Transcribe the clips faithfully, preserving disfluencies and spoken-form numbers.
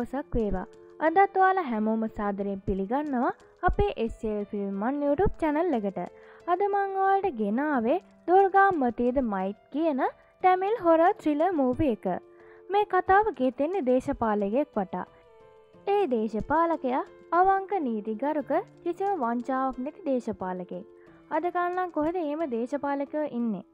දවසක් වේවා. අදත් ඔයාලා හැමෝම සාදරයෙන් පිළිගන්නවා අපේ S L film one YouTube channel එකට. අද මම ඔයාලට ගෙනාවේ දුර්ගා මතීද මයිට් කියන තමිල් horror thriller movie එක. මේ කතාව ගෙතෙන්නේ දේශපාලකයෙක් වටා. ඒ දේශපාලකයා අවංක නීතිගරුක කිසිම වංචාවක් නැති දේශපාලකයෙක්. අද කාලම් කොහෙද එහෙම දේශපාලකයෝ ඉන්නේ?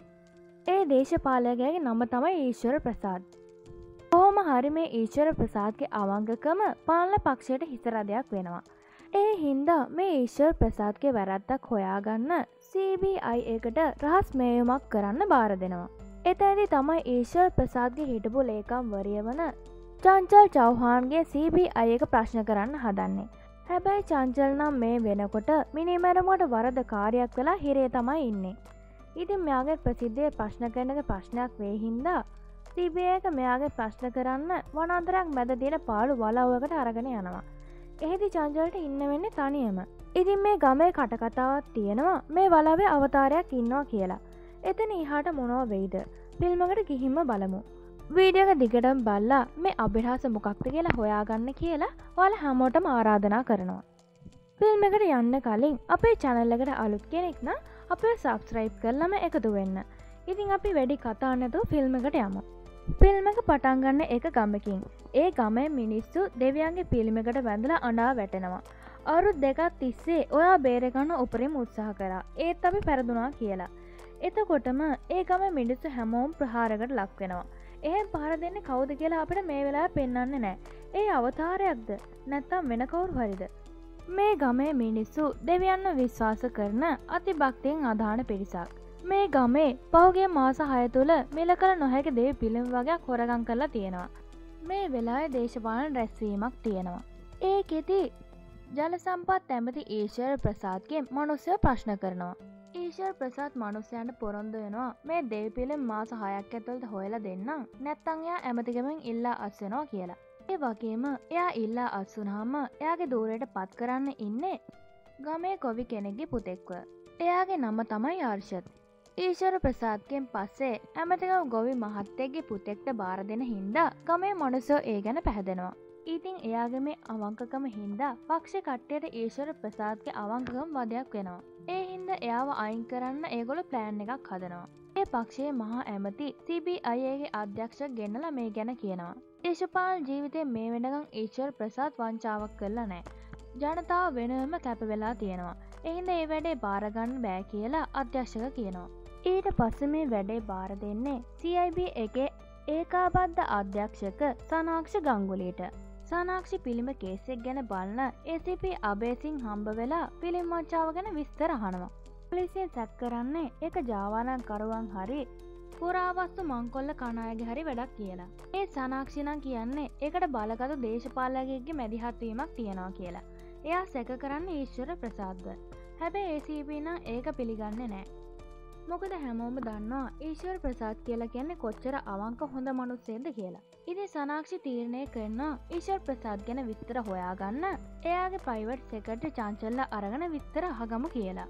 ඒ දේශපාලකයාගේ නම තමයි ඊශ්වර ප්‍රසාද්. කොහොම හරි මේ ඊශ්වර ප්‍රසාද්ගේ අවංකකම පාලන පක්ෂයට හිසරදයක් වෙනවා. ඒ හින්දා මේ ඊශ්වර ප්‍රසාද්ගේ වැරද්දක් හොයාගන්න සී බී අයි එකට රහස් මෙහෙයුමක් කරන්න බාර දෙනවා. එතනදී තමයි ඊශ්වර ප්‍රසාද්ගේ හිටපු ලේකම්වරිය වන චංචල් චෞහාන්ගේ සී බී අයි එක ප්‍රශ්න කරන්න හදන්නේ. හැබැයි චංචල් නම් මේ වෙනකොට මිනිමැරුමට වරද කාර්යයක් වෙලා හිරේ තමයි ඉන්නේ. ඉතින් මෙයාගේ ප්‍රසිද්ධියේ ප්‍රශ්න කරන එක ප්‍රශ්නයක් වෙයි හින්දා සී බී අයි එක මෙයාගේ ප්‍රශ්න කරන්න වනාන්තරයක් මැද තියෙන පාළු වලව්වකට අරගෙන යනවා. එහෙදි චංචල්ට ඉන්න වෙන්නේ තනියම. ඉතින් මේ ගමේ කටකතාවක් තියෙනවා මේ වලව්වේ අවතාරයක් ඉන්නවා කියලා. එතන ඉහාට මොනව වෙයිද? ෆිල්ම් එකට ගිහින්ම බලමු. වීඩියෝ එක දිගටම බලලා මේ අභිරහස මොකක්ද කියලා හොයාගන්න කියලා ඔයාලා හැමෝටම ආරාධනා කරනවා. ෆිල්ම් එකට යන්න කලින් අපේ channel එකට අලුත් කෙනෙක් නම් අපිව subscribe කරලාම එකතු වෙන්න. ඉතින් අපි වැඩි කතා නැතුව ෆිල්ම් එකට යමු. ෆිල්ම් එක පටන් ගන්න එක ගමකින්. ඒ ගමේ මිනිස්සු දෙවියන්ගේ පිළිමයකට වැඳලා අඬා වැටෙනවා. අවුරුදු දෙකක් තිස්සේ ඔයා බේරගන්න උපරිම උත්සාහ කරා. ඒත් අපි පෙරදුනා කියලා. එතකොටම ඒ ගමේ මිනිස්සු හැමෝම ප්‍රහාරයකට ලක් වෙනවා. එහෙන් පහර දෙන්නේ කවුද කියලා අපිට මේ වෙලාවේ පෙන්වන්නේ නැහැ. ඒ අවතාරයක්ද නැත්නම් වෙන කවුරු හරිද? මේ ගමේ මිනිස්සු දෙවියන්ව විශ්වාස කරන අතිභක්තියෙන් අදහන පිරිසක්. මේ ගමේ පහුගිය මාස හය තුළ මිල කළ නොහැකි දෙවි පිළිම වගේක් හොරගම් කරලා තියෙනවා. මේ වෙලාවේ දේශපාලන රැස්වීමක් තියෙනවා. ඒකෙදි ජල සම්පත් ඇමති ඊශ්වර ප්‍රසාද්ගේ මිනිස්සු ප්‍රශ්න කරනවා. ඊශ්වර ප්‍රසාද් මිනිසයන්ට පොරොන්දු වෙනවා මේ දෙවි පිළිම මාස හයක් ඇතුළත හොයලා දෙන්නම් නැත්නම් එයා ඇමතිකමෙන් ඉල්ලා අස් වෙනවා කියලා. ඒ වගේම එයා ඉල්ලා අස් වුනහම එයාගේ දූරයට පත් කරන්න ඉන්නේ ගමේ කොවි කෙනෙක්ගේ පුතෙක්ව. එයාගේ නම තමයි අර්ෂත්. ඊශ්වර ප්‍රසාද්ගෙන් පස්සේ ඇමතිකම ගොවි මහත්තයෙක්ගේ පුතෙක්ට බාර දෙන හින්දා ගමේ මිනිස්සු ඒ ගැන පැහැදෙනවා. ඉතින් එයාගේ මේ අවංකකම හින්දා පක්ෂ කට්ටියට ඊශ්වර ප්‍රසාද්ගේ අවංකකම වදයක් වෙනවා. ඒ හින්දා එයාව අයින් කරන්න ඒගොල්ලෝ ප්ලෑන් එකක් හදනවා. ඒ පක්ෂයේ මහා ඇමති සී බී අයි ගේ අධ්‍යක්ෂක ගෙන්නලා මේ ගැන කියනවා. දේශපාලන ජීවිතේ මේ වෙනකන් ඊශ්වර ප්‍රසාද් වංචාවක් කරලා නැහැ. ජනතාව වෙනම කැප වෙලා තියෙනවා. ඒ හින්දා මේ වැඩේ බාර ගන්න බෑ කියලා අධ්‍යක්ෂක කියනවා. ඊට පස්සේ මේ වැඩේ බාර දෙන්නේ සී අයි බී එකේ ඒකාබද්ධ අධ්‍යක්ෂක සනාක්ෂ ගංගුලිට. සනාක්ෂි පිළිම කේසයක් ගැන බලන ඒ සී පී අබේසිං හම්බ වෙලා පිළිම වංචාව ගැන විස්තර අහනවා. පොලිසියෙන් සැක කරන්නේ ඒක ජාවාරම් කරුවන් හරි පුරාවස්තු මංකොල්ල කන අයගේ හරි වැඩක් කියලා. ඒ සනාක්ෂි නම් කියන්නේ ඒකට බලගත් දේශපාලකයෙක්ගේ මැදිහත් වීමක් තියනවා කියලා. එයා සැක කරන්නේ ඊශ්වර ප්‍රසාද්ව. හැබැයි ඒ සී පී නම් ඒක පිළිගන්නේ නැහැ. මොකද හැමෝම දන්නවා ඊශ්වර ප්‍රසාද් කියලා කියන්නේ කොච්චර අවංක හොඳ මිනිස්සෙක්ද කියලා. ඉතින් සනාක්ෂි තීරණය කරනවා ඊශ්වර ප්‍රසාද් ගැන විස්තර හොයාගන්න එයාගේ ප්‍රයිවට් සෙක්‍රටරි චංචල්ලා අරගෙන විස්තර අහගමු කියලා.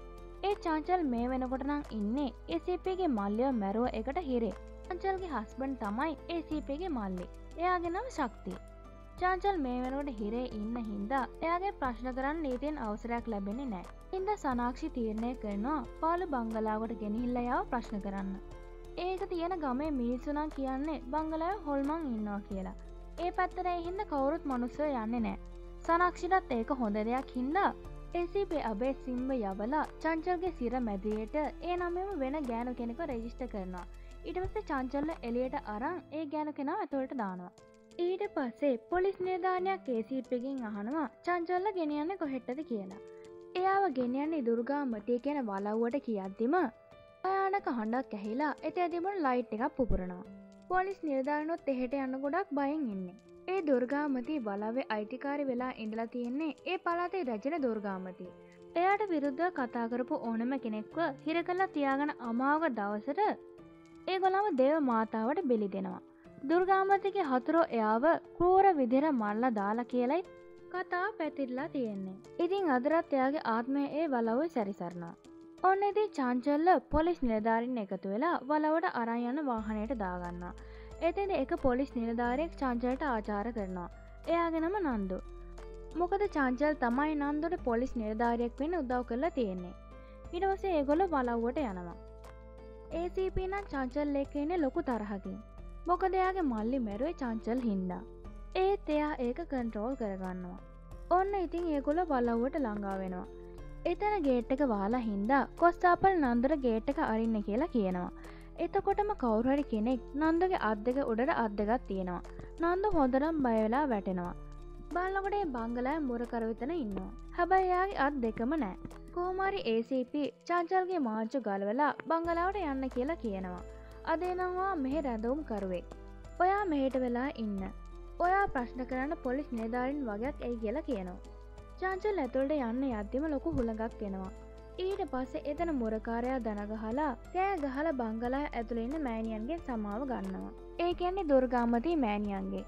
ඒ චංචල් මේ වෙනකොට නම් ඉන්නේ ඒ සී පී ගේ මල්ලියව මැරුව එකට හිරේ. චංචල්ගේ හස්බන්ඩ් තමයි ඒ සී පී ගේ මල්ලි. එයාගේ නම ශක්ති. චංචල් මේ වෙනකොට හිරේ ඉන්න හින්දා එයාගේ ප්‍රශ්න කරන්න නීතියෙන් අවසරයක් ලැබෙන්නේ නැහැ. හින්දා සනාක්ෂි තීරණය කරනවා පාළු බංගලාවට ගෙනහිල්ලා යාව ප්‍රශ්න කරන්න. ඒක තියෙන ගමේ මිනිස්සු නම් කියන්නේ බංගලාවේ හොල්මන් ඉන්නවා කියලා. ඒ පැත්තට ඒ හින්දා කවුරුත් මිනිස්සු යන්නේ නැහැ. සනාක්ෂිටත් ඒක හොඳ දෙයක් හින්දා ඒ සී පී අබේ සිම්බ යවලා චංචල්ගේ සිර මැදිරියට ඒ නමෙම වෙන ගෑනු කෙනෙක්ව රෙජිස්ටර් කරනවා. ඊට පස්සේ චංචල්ල එළියට අරන් ඒ ගෑනු කෙනා ඇතුළට දානවා. ඊට පස්සේ පොලිස් නිලධාරියක් ඒ සී පී ගෙන් අහනවා චංචල්ල ගෙනියන්නේ කොහෙටද කියලා. එයාව ගෙනියන්නේ දුර්ගා මතී කියන වලව්වට කියද්දිම භයානක හඬක් ඇහිලා එතන තිබුණ ලයිට් එකක් පුපුරනවා. පොලිස් නිලධාරිනොත් එහෙට යන ගොඩක් බයෙන් ඉන්නේ. ඒ දුර්ගාමති වලවේ අයිතිකාරී වෙලා ඉඳලා තියෙන්නේ ඒ පළාතේ රැජින දුර්ගාමති. එයාට විරුද්ධව කතා කරපු ඕනම කෙනෙක්ව හිර කරලා තියාගෙන අමාවක දවසට ඒගොල්ලම දේව මාතාවට බෙලි දෙනවා. දුර්ගාමතිගේ හතුරෝ එයාව ක්‍රූර විදිහට මරලා දාලා කියලයි කතාව පැතිරලා තියෙන්නේ. ඉතින් අදටත් එයාගේ ආත්මය ඒ වලව්වේ සැරිසරනවා. ඔන්න ඉතින් චංචල්ල පොලිස් නිලධාරීන් එකතු වෙලා වලවට අරන් යන වාහනයට දාගන්නවා. එතෙන්ද එක පොලිස් නිලධාරියෙක් චංචලට ආචාර කරනවා. එයාගේ නම නන්දු. මොකද චංචල් තමයි නන්දුට පොලිස් නිලධාරියෙක් වෙන්න උදව් කරලා තියෙන්නේ. ඊට පස්සේ ඒගොල්ලෝ බලව්වට යනවා. ඒ සී පී නම් චංචල් එක්ක ඉන්නේ ලොකු තරහකින්. මොකද එයාගේ මල්ලි මැරුවේ චංචල් හින්දා. ඒත් එයා ඒක කන්ට්‍රෝල් කරගන්නවා. ඔන්න ඉතින් ඒගොල්ලෝ බලව්වට ළඟා වෙනවා. එතන ගේට් එක වහලා හින්දා කොස්තාපල් නන්දුර ගේට් එක අරින්න කියලා කියනවා. එතකොටම කවුරු හරි කෙනෙක් නන්දුගේ අත් දෙක උඩට අත් දෙකක් තියෙනවා. නන්දු හොඳටම බය වෙලා වැටෙනවා. බලනකොට ඒ බංගලාවේ මුරකරු විතර ඉන්නවා. හැබැයි එයාගේ අත් දෙකම නැහැ. කොහොම හරි ඒ සී පී චංචල්ගේ මාංචු ගලවලා බංගලාවට යන්න කියලා කියනවා. අද එනවා මෙහෙ රැඳවුම් කරුවෙක්. ඔයා මෙහෙට වෙලා ඉන්න. ඔයා ප්‍රශ්න කරන්න පොලිස් නිලධාරීන් වගේක් එයි කියලා කියනවා. චංචල් ඇතුළට යන්න යද්දිම ලොකු හුලඟක් එනවා. ඊට පස්සේ එතන මුරකාරයා දන ගහලා කෑ ගහලා බංගලා ඇතුළේ ඉන්න මෑණියන්ගෙන් සමාව ගන්නවා. ඒ කියන්නේ දුර්ගාමති මෑණියන්ගේ.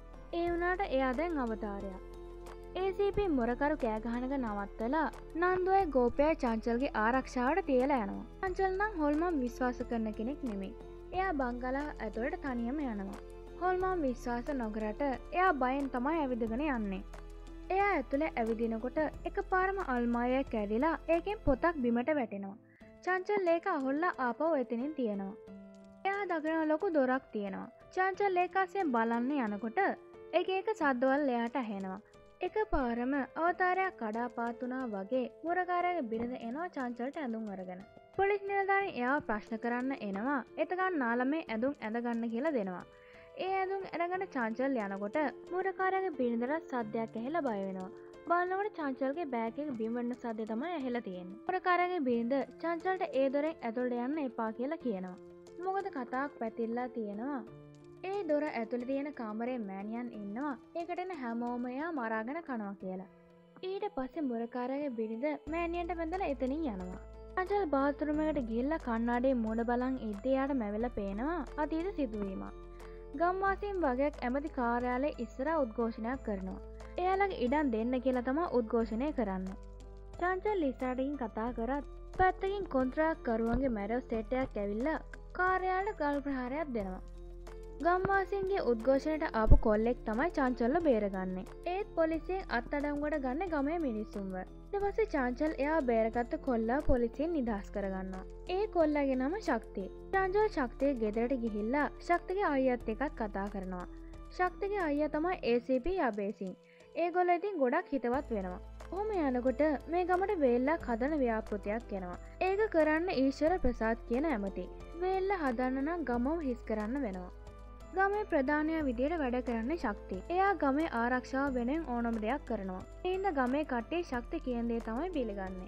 ඒ වුණාට එයා දැන් අවතාරයක්. ඒ සී පී මුරකරු කෑ ගහන එක නවත්තලා නන්දුවේ ගෝපයා චංචල්ගේ ආරක්ෂාවට තියලා යනවා. චංචල් නම් හොල්මන් විශ්වාස කරන කෙනෙක් නෙමෙයි. එයා බංගලා ඇතුළට තනියම යනවා. හොල්මන් විශ්වාස නොකරට එයා බයෙන් තමයි ඇවිදගෙන යන්නේ. එයා ඇතුළේ ඇවිදිනකොට එකපාරම අල්මාරියක් කැඩිලා ඒකෙන් පොතක් බිමට වැටෙනවා. චංචල් ඒක අහුල්ලා ආපහු එතනින් තියෙනවා. එයා දකින ලොකු දොරක් තියෙනවා. චංචල් ඒක අස්සෙන් බලන්න යනකොට එක එක සද්දවල් එයාට ඇහෙනවා. එකපාරම අවතාරයක් කඩාපාත් වුණා වගේ මුරකාරයාගේ බිරිඳ එනවා චංචල්ට ඇඳුම් අරගෙන. පොලිස් නිලධාරීන් එයාව ප්‍රශ්න කරන්න එනවා. එතකන් නාලමේ ඇඳුම් ඇඳගන්න කියලා දෙනවා. ඒ ඇඳුම් අරගෙන චංචල් යනකොට මුරකාරයාගේ බිරිඳට සද්දයක් ඇහිලා බය වෙනවා. බලනකොට චංචල්ගේ බෑග් එක බිම වඩන සද්දේ තමයි ඇහිලා තියෙන්නේ. මුරකාරයාගේ බිරිඳ චංචල්ට ඒ දොරෙන් ඇතුළට යන්න එපා කියලා කියනවා. මොකද කතාවක් පැතිරලා තියෙනවා. ඒ දොර ඇතුළේ තියෙන කාමරේ මෑණියන් ඉන්නවා. ඒකට එන හැමෝම එයා මරාගෙන කනවා කියලා. ඊට පස්සේ මුරකාරයාගේ බිරිඳ මෑණියන්ට වැඳලා එතනින් යනවා. චංචල් බාත්රූම් එකට ගිහිල්ලා කණ්ණාඩියේ මූණ බලන් ඉද්දී යාට මැවිලා පේනවා අතීත සිදුවීමක්. ගම්වාසීන් වගේක් ඇමති කාර්යාලයේ ඉස්සරහා උද්ඝෝෂණයක් කරනවා. එයාලගේ ඉඩම් දෙන්න කියලා තමයි උද්ඝෝෂණය කරන්නේ. චංචල් ඉස්සරහින් කතා කරත් පැත්තකින් කොන්ත්‍රාත් කරුවන්ගේ මැරව් සෙට් එකක් ඇවිල්ලා කාර්යාලයට ගල් ප්‍රහාරයක් දෙනවා. ගම්වාසීන්ගේ උද්ඝෝෂණයට ආපු කොල්ලෙක් තමයි චංචල්ව බේරගන්නේ. ඒත් පොලිසියෙන් අත්අඩංගුවට ගන්න ගමේ මිනිස්සුන්ව. ඊට පස්සේ චංචල් එයා බේරගත්ත කොල්ලා පොලිසියෙන් නිදහස් කරගන්නවා. ඒ කොල්ලාගේ නම ශක්තිය. චංචල් ශක්තිය ගෙදරට ගිහිල්ලා ශක්තිගේ අයියත් එක්කත් කතා කරනවා. ශක්තිගේ අයියා තමයි ඒ සී පී අබේසිං. ඒගොල්ලෝ ඉතින් ගොඩක් හිතවත් වෙනවා. ඔහොම යනකොට මේ ගමට වේල්ලක් හදන ව්‍යාපෘතියක් එනවා. ඒක කරන්න ඊශ්වර ප්‍රසාද් කියන ඇමති. වේල්ල හදන්න නම් ගමම හිස් කරන්න වෙනවා. ගමේ ප්‍රධානයා විදියට වැඩ කරන්නේ ශක්තිය. එයා ගමේ ආරක්ෂාව වෙනුවෙන් ඕනම දෙයක් කරනවා. ඒ හින්දා ගමේ කට්ටිය ශක්තිය කියන දේ තමයි පිළිගන්නේ.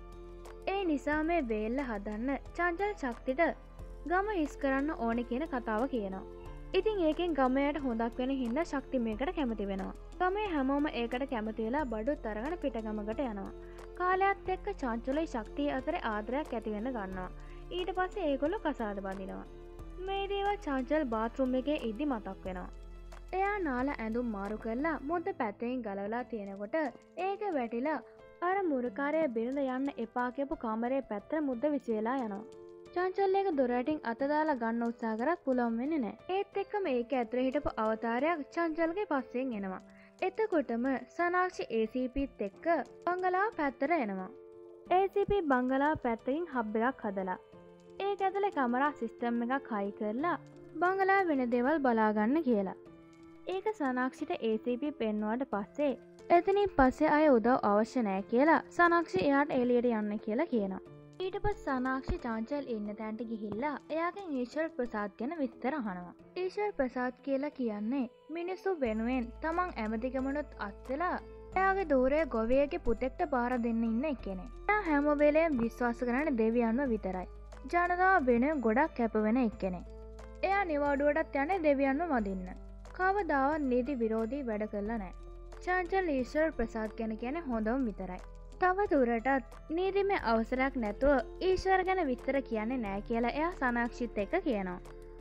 ඒ නිසා මේ වේල්ල හදන්න චංචල් ශක්තියට ගම හිස් කරන්න ඕනේ කියන කතාව කියනවා. ඉතින් ඒකෙන් ගමයට හොඳක් වෙන හින්දා ශක්තිය මේකට කැමති වෙනවා. ගමේ හැමෝම ඒකට කැමති වෙලා බඩුත් අරගෙන පිටගමකට යනවා. කාලයත් එක්ක චංචලයි ශක්තිය අතර ආදරයක් ඇති වෙන්න ගන්නවා. ඊට පස්සේ ඒගොල්ලෝ කසාද බඳිනවා. මේ දේවල් චංචල් බාත්රූම් එකේ ඉදි මතක් වෙනවා. එයා නාලා ඇඳුම් මාරු කරලා මුද්ද පැත්තෙන් ගලවලා තියෙනකොට ඒක වැටිලා අර මුරකාරයා බිරිඳ යන්න එපා කියපු කාමරේ පැත්තට මුද්ද විසිරලා යනවා. චංචල් එක දොර යටින් අත දාලා ගන්න උත්සාහ කරත් පුළුවන් වෙන්නේ නැහැ. ඒත් එක්කම ඒක ඇතුලේ හිටපු අවතාරයක් චංචල්ගේ පස්සෙන් එනවා. එතකොටම සනාක්ෂි ඒ සී පීත් එක්ක බංගලාව පැත්තට එනවා. ඒ සී පී බංගලාව පැත්තකින් හබ් එකක් හදලා ඒක ඇතුලේ කැමරා සිස්ටම් එකක් හයි කරලා බංගලාව වෙන දේවල් බලාගන්න කියලා. ඒක සනාක්ෂිට ඒ සී පී පෙන්වුවාට පස්සේ එතනින් පස්සේ ආය උදව් අවශ්‍ය නැහැ කියලා සනාක්ෂි එයාට එළියට යන්න කියලා කියනවා. ඊට පස්සේ සනාක්ෂි චංචල් ඉන්න තැනට ගිහිල්ලා එයාගෙන් ඊශ්වර ප්‍රසාද් ගැන විස්තර අහනවා. ඊශ්වර ප්‍රසාද් කියලා කියන්නේ මිනිස්සු වෙනුවෙන් තමන් ඇමතිකමනොත් අත්වෙලා එයාගේ දූරේ ගොවියගේ පුතෙක්ට බාර දෙන්න ඉන්න කෙනෙක්. එයා හැම වෙලේම විශ්වාස කරන්නේ දෙවියන්ව විතරයි. ජනතාව වෙනුවෙන් ගොඩක් කැප වෙන එක්කෙනෙක්. එයා නිවාඩුවටත් යන්නේ දෙවියන්ව වදින්න. කවදාවත් නීති විරෝධී වැඩ කළා නැහැ. චංචල් ඊශ්වර ප්‍රසාද් ගැන කියන්නේ හොඳම විතරයි. තව දුරටත් නීතිමය අවසරයක් නැතුව ඊශ්වර ගැන විස්තර කියන්නේ නැහැ කියලා එයා සනාක්ෂිත් එක්ක කියනවා.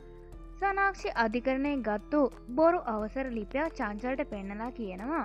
සනාක්ෂි අධිකරණයෙන් ගත්තු බොරු අවසර ලිපිය චංචල්ට පෙන්නලා කියනවා.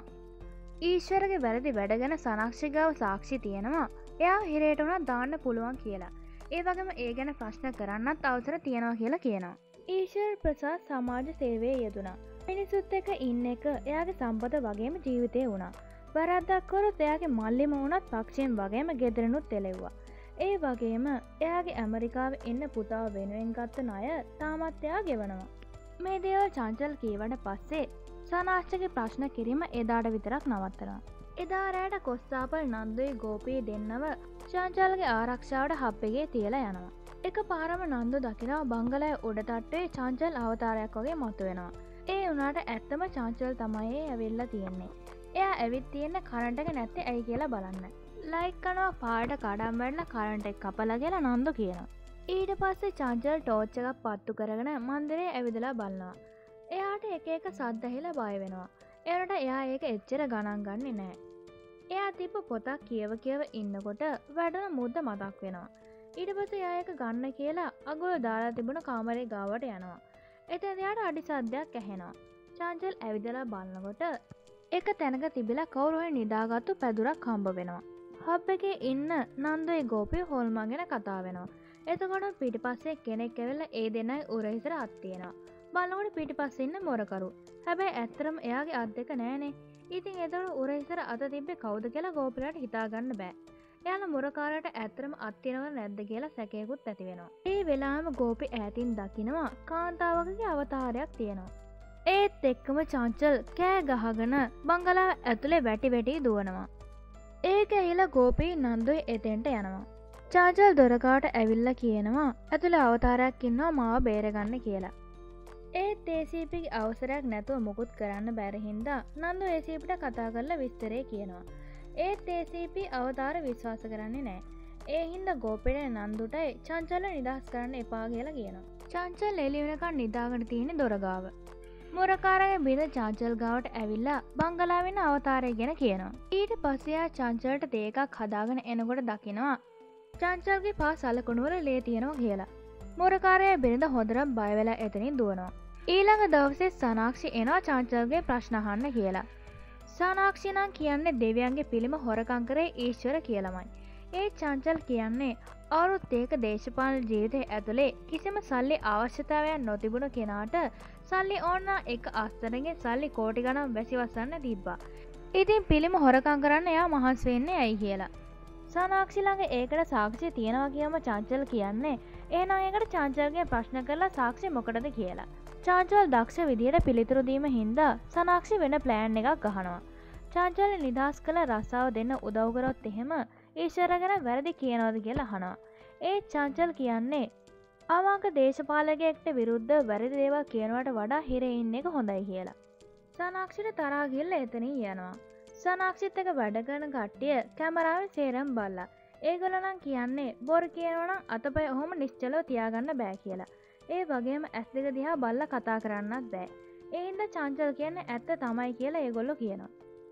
ඊශ්වරගේ වැරදි වැඩ ගැන සනාක්ෂි ගාව සාක්ෂි තියෙනවා. එයා හිරේට උනත් දාන්න පුළුවන් කියලා. ඒ වගේම ඒ ගැන ප්‍රශ්න කරන්නත් අවසර තියෙනවා කියලා කියනවා. ඊශ්වර ප්‍රසාද් සමාජ සේවයේ යෙදුණා. මිනිසුත් එක්ක ඉන්න එක එයාගේ සම්පත වගේම ජීවිතය වුණා. වැරද්දක් කරොත් එයාගේ මල්ලිම වුණත් පක්ෂයෙන් වගේම ගෙදරනුත් එලෙව්වා. ඒ වගේම එයාගේ ඇමරිකාවේ ඉන්න පුතාව වෙනුවෙන් ගත්ත ණය තාමත් එයා ගෙවනවා. මේ දේවල් චංචල් කීවට පස්සේ සනාක්ෂිගේ ප්‍රශ්න කිරීම එදාට විතරක් නවත්තනවා. එදා රෑට කොස්සාපල් නන්දුයි ගෝපී දෙන්නව චංචල්ගේ ආරක්ෂාවට හප්පෙගේ තියලා යනවා. එක පාරම නන්දු දකිනවා බංගලය උඩ තට්ටුවේ චංචල් අවතාරයක් වගේ මතුවෙනවා. ඒ වුණාට ඇත්තම චංචල් තමයි ඇවිල්ලා තියෙන්නේ. එයා ඇවිත් තියෙන්නේ කරන්ට් එක නැත්තේ ඇයි කියලා බලන්න. ලයික් කරනවා පාට කඩම් වැටලා කරන්ට් එක කපලා කියලා නන්දු කියනවා. ඊට පස්සේ චංචල් ටෝච් එකක් පත්තු කරගෙන මන්දිරේ ඇවිදලා බලනවා. එයාට එක එක සද්ද ඇහිලා බය වෙනවා. එයාට එයා ඒක එච්චර ගණන් ගන්නේ නැහැ. එයා තිබ්බ පොතක් කියව කියව ඉන්නකොට වැඩන මුද්ද මතක් වෙනවා. ඊට පස්සේ එයා ඒක ගන්න කියලා අගොල්ලෝ දාලා තිබුණ කාමරේ ගාවට යනවා. එතෙන් එයාට අඩි සද්දයක් ඇහෙනවා. චංචල් ඇවිදලා බලනකොට එක තැනක තිබිලා කවුරු හරි නිදාගත්තු පැදුරක් හම්බ වෙනවා. හබ් එකේ ඉන්න නන්දුයි ගෝපී හොල්මන් ගැන කතා වෙනවා. එතකොට පිටිපස්සේ කෙනෙක් ඇවිල්ලා ඒ දෙන්නයි උරහිසට අත් තියනවා. බලනකොට පිටිපස්සේ ඉන්න මොරකරු. හැබැයි ඇත්තටම එයාගේ අත් දෙක නෑනේ. ඉතින් එතකොට උරහිසට අත තිබ්බේ කවුද කියලා ගෝපීලාට හිතාගන්න බෑ. එයාලා මුරකාරට ඇත්තටම අත් තියනවද නැද්ද කියලා සැකයකුත් ඇති වෙනවා. ඒ වෙලාවෙම ගෝපී ඈතින් දකිනවා කාන්තාවකගේ අවතාරයක් තියෙනවා. ඒත් එක්කම චංචල් කෑ ගහගෙන බංගලාව ඇතුලේ වැටි වැටි දුවනවා. ඒක ඇහිලා ගෝපී නන්දුයි එතෙන්ට යනවා. චංචල් දොරකාට ඇවිල්ලා කියනවා ඇතුලේ අවතාරයක් ඉන්නවා මාව බේරගන්න කියලා. ඒත් ඒ සී පීගේ අවසරයක් නැතුව මොකුත් කරන්න බැරි හින්දා නන්දු ඒ සී පීට කතා කරලා විස්තරේ කියනවා. ඒත් ඒ සී පී අවතාර විශ්වාස කරන්නේ නැහැ. ඒ හින්දා ගෝපීට නන්දුටයි චංචල්ව නිදහස් කරන්න එපා කියලා කියනවා. චංචල් එළි වෙනකන් නිදාගෙන තියෙන දොර ගාව. මුරකාරගේ බිඳ චංචල් ගාවට ඇවිල්ලා බංගලාවෙන අවතාරය ගැන කියනවා. ඊට පස්සේ ආ චංචල්ට තේ එකක් හදාගෙන එනකොට දකිනවා චංචල්ගේ පා සලකුණු වල ලේ තියෙනවා කියලා. මුරකාරය බිරිඳ හොඳට බය වෙලා එතනින් දුවනවා. ඊළඟ දවසේ සනාක්ෂි එනවා චංචල්ගේ ප්‍රශ්න අහන්න කියලා. සනාක්ෂි නම් කියන්නේ දෙවියන්ගේ පිළිම හොරකම් කරේ ඊශ්වර කියලාමයි. ඒ චංචල් කියන්නේ අවුරුදු දෙක දේශපාලන ජීවිතය ඇතුලේ කිසිම සල්ලි අවශ්‍යතාවයක් නොතිබුණු කෙනාට සල්ලි ඕන එක අස්තරගෙන් සල්ලි කෝටි ගණන් වැසිවසන්න තිබ්බා. ඉතින් පිළිම හොරකම් කරන්න එයා මහන්සි වෙන්නේ ඇයි කියලා. සනාක්ෂි ළඟ ඒකට සාක්ෂි තියෙනවා කියම චංචල් කියන්නේ එහෙනම් ඒකට චංචල්ගෙන් ප්‍රශ්න කරලා සාක්ෂි මොකටද කියලා. චංචල් දක්ෂ විදියට පිළිතුරු දීම හින්දා සනාක්ෂි වෙන ප්ලෑන් එකක් ගහනවා. චංචල් නිදහස් කළ රස්සාව දෙන්න උදව් කරොත් එහෙම ඊශ්වර ගැන වැරදි කියනවද කියලා අහනවා. ඒ චංචල් කියන්නේ අවංක දේශපාලකයෙක්ට විරුද්ධ වැරදි දේවල් කියනවට වඩා හිරේ ඉන්න එක හොඳයි කියලා. සනාක්ෂිට තරහා ගිහලා එතනින් යනවා. සනාක්ෂිත් එක වැඩ කරන කට්ටිය කැමරාවෙන් සේරම බලලා ඒගොල්ලෝ නම් කියන්නේ බොරු කියනවා නම් අතපය ඔහොම නිශ්චලව තියාගන්න බෑ කියලා. ඒ වගේම ඇස් දෙක දිහා බලලා කතා කරන්නත් බෑ. ඒ හින්දා චංචල් කියන්නේ ඇත්ත තමයි කියලා ඒගොල්ලෝ කියනවා.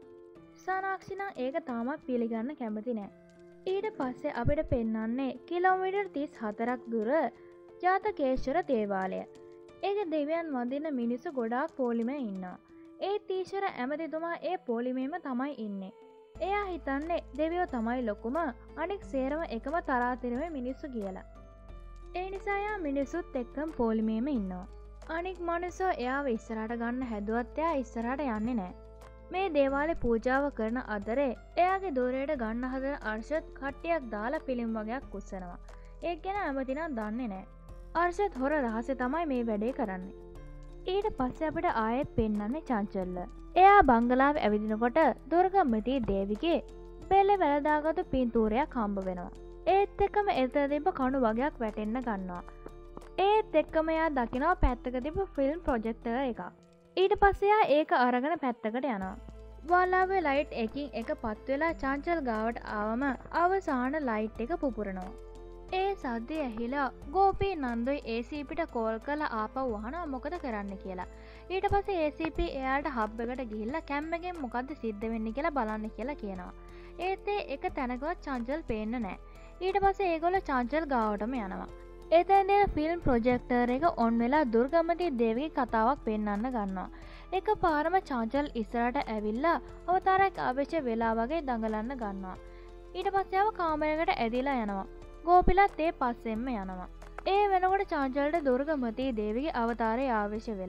සනාක්ෂි නම් ඒක තාමත් පිළිගන්න කැමති නෑ. ඊට පස්සේ අපිට පෙන්වන්නේ කිලෝමීටර් තිස් හතරක් දුර ජාතකේශ්වර දේවාලය. ඒක දෙවියන් වඳින මිනිස්සු ගොඩාක් පොලිමේ ඉන්නවා. ඒ ඊශ්වර ඇමතිතුමා ඒ පොලිමේම තමයි ඉන්නේ. එයා හිතන්නේ දෙවියෝ තමයි ලොකුම අනික් සේරම එකම තරාතිරමේ මිනිස්සු කියලා. ඒ නිසා එයා මිනිස්සුත් එක්කම පොලිමේම ඉන්නවා. අනික් මිනිස්සු එයාව ඉස්සරහට ගන්න හැදුවත් එයා ඉස්සරහට යන්නේ නැහැ. මේ දේවාලේ පූජාව කරන අතරේ එයාගේ දොරේට ගන්න හදන අර්ෂත් කට්ටියක් දාලා පිළිම් වගේක් කුස්සනවා. ඒක ගැන ඇමති නම් දන්නේ නැහැ. අර්ෂත් හොර රහසේ තමයි මේ වැඩේ කරන්නේ. ඊට පස්සේ අපිට ආයෙත් පෙන්වන්නේ චංචල්ව. එයා බංගලාවේ ඇවිදිනකොට දුර්ගමති දේවිගේ බෙල්ලේ වැලදාගත්තු පින්තූරයක් හම්බ වෙනවා. ඒත් එක්කම එතන තිබ්බ කණු වගේක් වැටෙන්න ගන්නවා. ඒත් එක්කම එයා දකිනවා පැත්තක තිබ්බ ෆිල්ම් ප්‍රොජෙක්ටර් එකක්. ඊට පස්සේ එයා ඒක අරගෙන පැත්තකට යනවා. වලාවේ ලයිට් එකකින් එක පත් වෙලා චංචල් ගාවට ආවම අවසාන ලයිට් එක පුපුරනවා. ඒ සද්දය ඇහිලා ගෝපී නන්දුයි ඒ සී පීට කෝල් කරලා ආපහු වහනවා මොකද කරන්න කියලා. ඊට පස්සේ ඒ සී පී එයාට හබ් එකට ගිහිල්ලා කැම් එකෙන් මොකද්ද සිද්ධ වෙන්නේ කියලා බලන්න කියලා කියනවා. ඒත් ඒ එක තැනකවත් චංචල් පේන්නේ නැහැ. ඊට පස්සේ ඒගොල්ලෝ චංචල් ගාවටම යනවා. එතෙන් දෙන ෆිල්ම් ප්‍රොජෙක්ටර් එක ඔන් වෙලා දුර්ගමති දේවිගේ කතාවක් පෙන්වන්න ගන්නවා. එක පාරම චංචල් ඉස්සරහට ඇවිල්ලා අවතාරයක් ආවෙච්ච වෙලා වගේ දඟලන්න ගන්නවා. ඊට පස්සේ ආව කාමරයකට ඇදිලා යනවා. ගෝපිලත් ඒ පස්සෙන්ම යනවා. ඒ වෙනකොට චංචල්ට දුර්ගමති දේවිගේ අවතාරය ආවේශ වෙලා.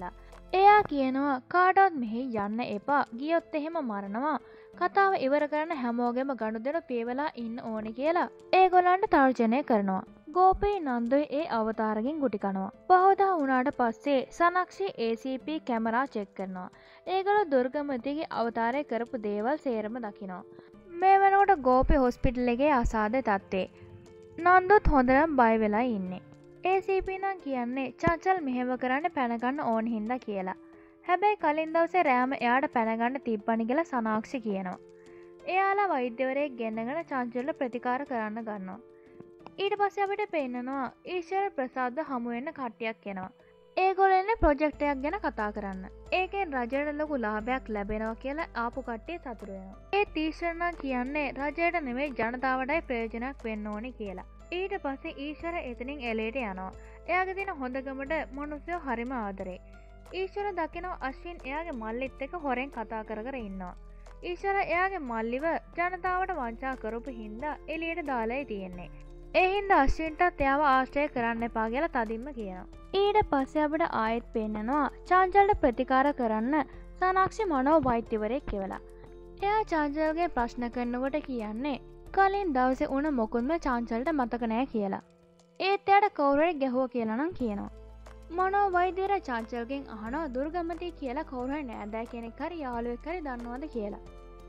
එයා කියනවා කාටවත් මෙහි යන්න එපා ගියොත් එහෙම මරනවා කතාව ඉවර කරන්න හැමෝගෙම ගනුදෙනු පියවලා ඉන්න ඕනි කියලා ඒගොල්ලන්ට තර්ජනය කරනවා. ගෝපී නන්දුයි ඒ අවතාරකින් ගුටි කනවා. පහෝදා වුණාට පස්සේ සනක්ෂි A C P camera check කරනවා. ඒගොල්ලෝ දුර්ගමතිගේ අවතාරය කරපු දේවල් සේරම දකිනවා. මේ වෙනකොට ගෝපී හොස්පිටල් එකේ අසාධ්‍ය තත්ත්වේ. නන්දුත් හොඳටම බය වෙලා ඉන්නේ. ඒ සී පී නම් කියන්නේ චංචල් මෙහෙම කරන්න පැනගන්න ඕන හින්දා කියලා. හැබැයි කලින් දවසේ රෑම එයාට පැනගන්න තිබ්බනි කියලා සනාක්ෂි කියනවා. එයාලා වෛද්‍යවරයෙක් ගෙන්නගෙන චංචල්ට ප්‍රතිකාර කරන්න ගන්නවා. ඊට පස්සේ අපිට පේන්නනවා ඊශ්වර ප්‍රසාද හමු වෙන්න කට්ටියක් එනවා. ඒගොල්ලෝ එන්නේ ප්‍රොජෙක්ට් එකක් ගැන කතා කරන්න. ඒකෙන් රජයට ලොකු ලාභයක් ලැබෙනවා කියලා ආපු කට්ටිය සතුටු වෙනවා. ඒ ඊශ්වර නම් කියන්නේ රජයට නෙමෙයි ජනතාවටයි ප්‍රයෝජනයක් වෙන්න ඕනි කියලා. ඊට පස්සේ ඊශ්වර එතනින් එලේට යනවා. එයාගේ තියෙන හොඳකමට මිනිස්සු හරිම ආදරේ. ඊශ්වර දකිනවා අශ්වින් එයාගේ මල්ලිත් එක්ක හොරෙන් කතා කර කර ඉන්නවා. ඊශ්වර එයාගේ මල්ලිව ජනතාවට වංචා කරපු හින්දා එළියට දාලායි තියෙන්නේ. ඒ හින්දා අශ්වින්ටත් එයාව ආශ්‍රය කරන්න එපා කියලා තදින්ම කියනවා. ඊට පස්සේ අපිට ආයෙත් පේන්නනවා චංචල්ට ප්‍රතිකාර කරන්න සනාක්ෂි මනෝ වෛද්‍යවරයෙක් කියලා. එයා චංචල්ගේ ප්‍රශ්න කරනකොට කියන්නේ කලින් දවසේ උන මොකුත්ම චංචල්ට මතක නෑ කියලා. ඒත් එයාට කවුරුහරි ගැහුවා කියලා නම් කියනවා. මනෝ වෛද්‍යවරයා චංචල්ගෙන් අහනවා දුර්ගමති කියලා කවුරුහරි නෑදෑ කෙනෙක් හරි යාළුවෙක් හරි දන්නවද කියලා.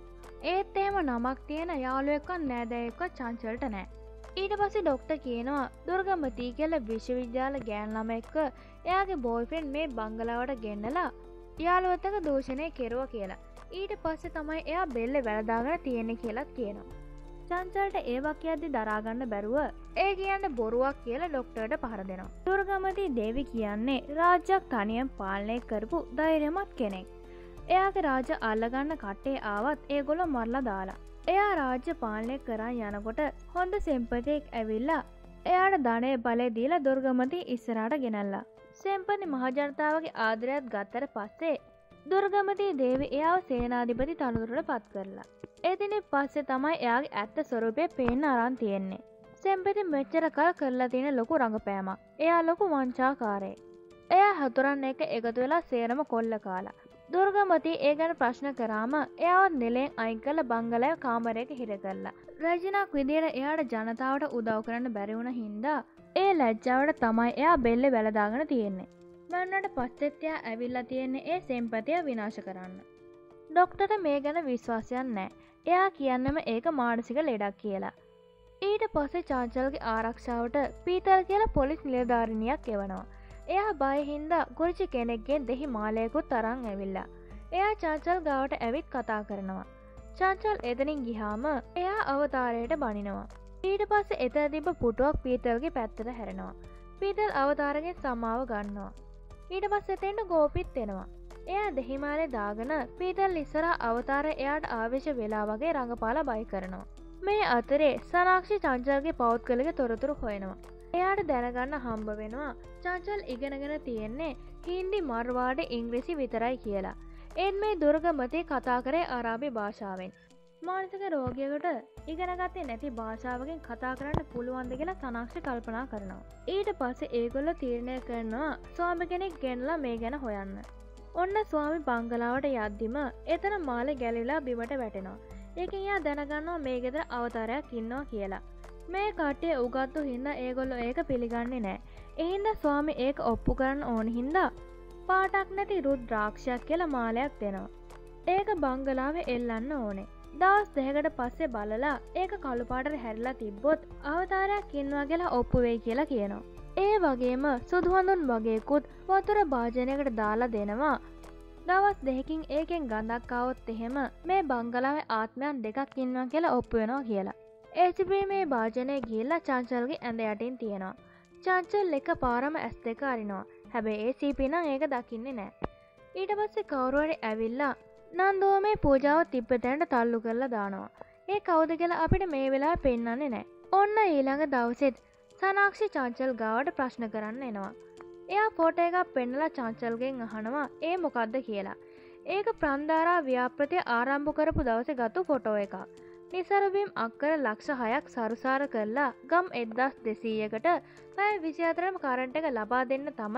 ඒත් එහෙම නමක් තියෙන යාළුවෙක්වත් නෑදෑයෙක්වත් චංචල්ට නෑ. ඊට පස්සේ ඩොක්ටර් කියනවා දුර්ගමති කියලා විශ්වවිද්‍යාල ගෑන් ළමෙක්ව එයාගේ බෝයිෆ්‍රෙන්ඩ් මේ බංගලාවට ගෙන්නලා යාළුවත් එක්ක දූෂණය කෙරුවා කියලා. ඊට පස්සේ තමයි එයා බෙල්ලේ වැලදාගෙන තියෙන්නේ කියලාත් කියනවා. චංචල්ට ඒවා කියද්දි දරාගන්න බැරුව ඒ කියන්නේ බොරුවක් කියලා ඩොක්ටර්ට පහර දෙනවා. දුර්ගමති දේවි කියන්නේ රාජ්‍යයක් තනියෙන් පාලනය කරපු ධෛර්යමත් කෙනෙක්. එයාගේ රාජ්‍ය අල්ලගන්න කට්ටේ ආවත් ඒගොල්ලෝ මරලා දාලා. එයා රාජ්‍ය පාලනය කරන් යනකොට හොඳ සෙම්පතියෙක් ඇවිල්ලා එයාට ධනය බලය දීලා දුර්ගමති ඉස්සරහට ගෙනල්ලා. සෙම්පති මහජනතාවගේ ආදරයත් ගත්තට පස්සේ දුර්ගමති දේවි එයාව සේනාධිපති තනතුරට පත් කරලා. එදිනෙ පස්සේ තමයි එයාගේ ඇත්ත ස්වරූපය පේන්න අරන් තියෙන්නේ. සෙම්පති මෙච්චර කල් කරලා තියෙන ලොකු රඟපෑමක්. එයා ලොකු වංචාකාරයෙක්. එයා හතුරන් එක එකතු වෙලා සේරම කොල්ල කාලා. දුර්ගමති ඒ ගැන ප්‍රශ්න කරාම එයාවත් නෙලෙන් අයින් කළ බංගලය කාමරයක හිර කරලා. රජිනක් විදියට එයාට ජනතාවට උදව් කරන්න බැරි වුණ හින්දා ඒ ලැජ්ජාවට තමයි එයා බෙල්ලේ වැලදාගෙන තියෙන්නේ. මන්නට පස්සෙත් එයා ඇවිල්ලා තියෙන්නේ ඒ සෙම්පතිය විනාශ කරන්න. ඩොක්ටර්ට මේ ගැන විශ්වාසයක් නැහැ. එයා කියන්නම ඒක මානසික ලෙඩක් කියලා. ඊට පස්සේ චාන්චල්ගේ ආරක්ෂාවට පීතල් කියලා පොලිස් නිලධාරිනියක් එවනවා. එයා බය හින්දා ගොරිචි කෙනෙක්ගෙන් දෙහි මාලයකුත් අරන් ඇවිල්ලා. එයා චාන්චල් ගාවට ඇවිත් කතා කරනවා. චාන්චල් එතනින් ගිහාම එයා අවතාරයට බනිනවා. ඊට පස්සේ එතන තිබ්බ පුටුවක් පීතල්ගේ පැත්තට හැරෙනවා. පීතල් අවතාරගෙන් සමාව ගන්නවා. ඊට පස්සේ එතෙන්ට ගෝපිත් එනවා. එයා දෙහිමාලේ දාගෙන පීතල් ඉස්සරහා අවතාරය එයාට ආවේශ වෙලා වගේ රඟපාලා බය කරනවා. මේ අතරේ සනාක්ෂි චංචල්ගේ පෞද්ගලික තොරතුරු හොයනවා. එයාට දැනගන්න හම්බ වෙනවා චංචල් ඉගෙනගෙන තියෙන්නේ හින්දි මර්වාඩි ඉංග්‍රීසි විතරයි කියලා. ඒත් මේ දුර්ගමතේ කතා කරේ අරාබි භාෂාවෙන්. මානසික රෝගියෙකුට ඉගෙනගත්තේ නැති භාෂාවකින් කතා කරන්න පුළුවන්ද කියලා සනාක්ෂි කල්පනා කරනවා. ඊට පස්සේ ඒගොල්ලෝ තීරණය කරනවා ස්වාමි කෙනෙක් ගෙනලා මේ ගැන හොයන්න. ඔන්න ස්වාමි බංගලාවට යද්දිම එතන මාලේ ගැලිලා බිමට වැටෙනවා. ඒකෙන් එයා දැනගන්නවා මේ ගෙදර අවතාරයක් ඉන්නවා කියලා. මේ කට්ටිය උගත්තු හින්දා ඒගොල්ලෝ ඒක පිළිගන්නේ නැහැ. ඒ හින්දා ස්වාමි ඒක ඔප්පු කරන්න ඕන හින්දා පාටක් නැති රුද්‍රාක්ෂයක් කියලා මාලයක් දෙනවා. ඒක බංගලාවේ එල්ලන්න ඕනේ. දවස් දෙකකට පස්සේ බලලා ඒක කළු පාටට හැරිලා තිබ්බොත් අවතාරයක් ඉන්නවා කියලා ඔප්පු වෙයි කියලා කියනවා. ඒ වගේම සුදු හඳුන් වගේකුත් වතුර භාජනයකට දාලා දෙනවා. දවස් දෙකකින් ඒකෙන් ගඳක් ආවොත් එහෙම මේ බංගලාවේ ආත්මයන් දෙකක් ඉන්නවා කියලා ඔප්පු වෙනවා කියලා. ඒ තිබේ මේ භාජනය ගිහිල්ලා චංචල්ගේ ඇඳ යටින් තියෙනවා. චංචල් එක පාරම ඇස් දෙක අරිනවා. හැබැයි ඒ සීපී නම් ඒක දකින්නේ නැහැ. ඊට පස්සේ කවුරු හරි ඇවිල්ලා නන්දෝ මේ පූජාව තිබ්බ තැනට තල්ලු කරලා දානවා. ඒ කවුද කියලා අපිට මේ වෙලාවේ පෙන්වන්නේ නැහැ. ඔන්න ඊළඟ දවසෙත් සනාක්ෂි චංචල් ගාවට ප්‍රශ්න කරන්න එනවා. එයා ෆෝටෝ එකක් පෙන්නලා චංචල්ගෙන් අහනවා ඒ මොකද්ද කියලා. ඒක ප්‍රන්දාරා ව්‍යාපෘතිය ආරම්භ කරපු දවසේ ගත්තු ෆොටෝ එකක්. නිසරබීම් අක්කර ලක්ෂ හයක් සරුසාර කරලා ගම් එක්දහස් දෙසීයකට පැය විසි හතරම කරන්ට් එක ලබා දෙන්න තමයි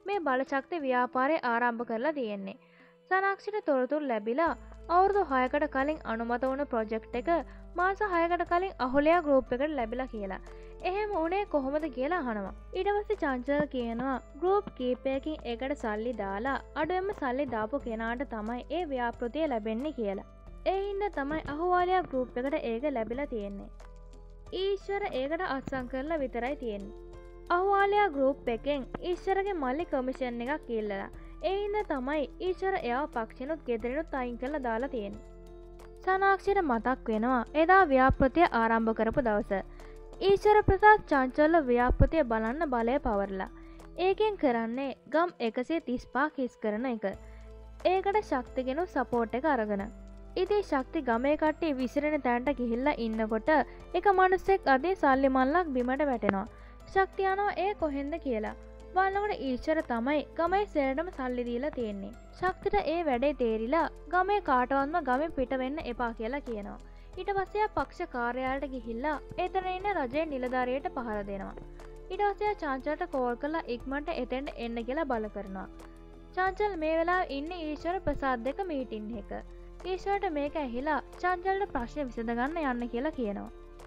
මේ බලශක්ති ව්‍යාපාරය ආරම්භ කරලා තියෙන්නේ. සනාක්ෂිට තොරතුරු ලැබිලා අවුරුදු හයකට කලින් අනුමත වුණ ප්‍රොජෙක්ට් එක මාස හයකට කලින් අහුලයා ගෲප් එකට ලැබිලා කියලා. එහෙම උනේ කොහොමද කියලා අහනවා. ඊට පස්සේ චංචල කියනවා ගෲප් කීපයකින් එකට සල්ලි දාලා අඩුවෙන්ම සල්ලි දාපු කෙනාට තමයි ඒ ව්‍යාපෘතිය ලැබෙන්නේ කියලා. ඒ හින්දා තමයි අහුවාලයා ගෲප් එකට ඒක ලැබිලා තියෙන්නේ. ඊශ්වර ඒකට අත්සන් කරලා විතරයි තියෙන්නේ. අහුවාලයා ගෲප් එකෙන් ඊශ්වරගේ මල්ලි කමිෂන් එකක් ඉල්ලලා ඒ හින්දා තමයි ඊශ්වර එයාව පක්ෂිනුත් ගෙදරිනුත් අයින් කරලා දාලා තියෙන්නේ. සනාක්ෂිට මතක් වෙනවා එදා ව්‍යාපෘතිය ආරම්භ කරපු දවස. ඊශ්වර ප්‍රසාද් චංචල ව්‍යාපෘතිය බලන්න බලය පවර්ලා. ඒකෙන් කරන්නේ ගම් එකසිය තිස් පහක් හිස් කරන එක. ඒකට ශක්තිගෙනු සපෝට් එක අරගෙන. ඉතින් ශක්ති ගමේ කට්ටිය විසිරෙන තැනට ගිහිල්ලා ඉන්නකොට එක මිනිස්සෙක් අදින් සල්ලි මල්ලක් බිමට වැටෙනවා. ශක්තිය යනවා ඒ කොහෙන්ද කියලා. බලනකොට ඊශ්වර තමයි ගමේ සෙරටම සල්ලි දීලා තියෙන්නේ. ශක්තිට ඒ වැඩේ තේරිලා ගමේ කාටවත්ම ගමෙන් පිට වෙන්න එපා කියලා කියනවා. ඊට පස්සේ පක්ෂ කාර්යාලයට ගිහිල්ලා එතන ඉන්න රජයේ නිලධාරියට පහර දෙනවා. ඊට පස්සේ චංචලට කෝල් කරලා ඉක්මනට එතෙන්ට එන්න කියලා බල කරනවා. චංචල් මේ වෙලාවේ ඉන්නේ ඊශ්වර ප්‍රසාද් දෙක මීටින් එක. ඊශ්වරට මේක ඇහිලා චංචලට ප්‍රශ්න විසඳ ගන්න යන්න කියලා කියනවා.